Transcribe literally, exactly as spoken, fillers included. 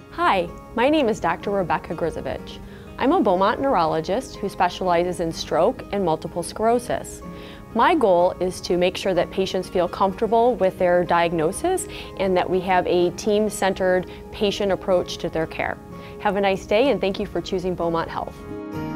Hi, my name is Doctor Rebbeca Grysiewicz. I'm a Beaumont neurologist who specializes in stroke and multiple sclerosis. My goal is to make sure that patients feel comfortable with their diagnosis and that we have a team-centered patient approach to their care. Have a nice day and thank you for choosing Beaumont Health.